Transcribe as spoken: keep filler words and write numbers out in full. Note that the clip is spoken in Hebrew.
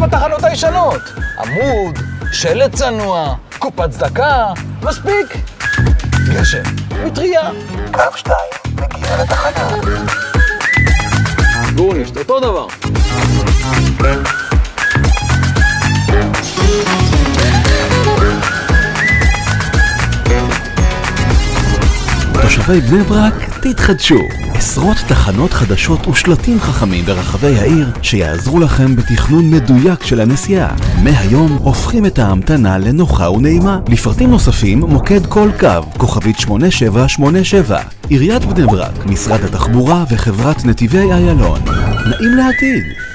התחנות הישנות. עמוד, שלט צנוע, קופת צדקה, מספיק. גשם, מטריה. קו שתיים מגיע לתחנה. גורנישט, אותו דבר. תושבי בני ברק, תתחדשו. עשרות תחנות חדשות ושלטים חכמים ברחבי העיר שיעזרו לכם בתכנון מדויק של הנסיעה. מהיום הופכים את ההמתנה לנוחה ונעימה. לפרטים נוספים מוקד כל קו, כוכבית שמונה שבע שמונה שבע. עיריית בני ברק, משרד התחבורה וחברת נתיבי איילון. נעים לעתיד.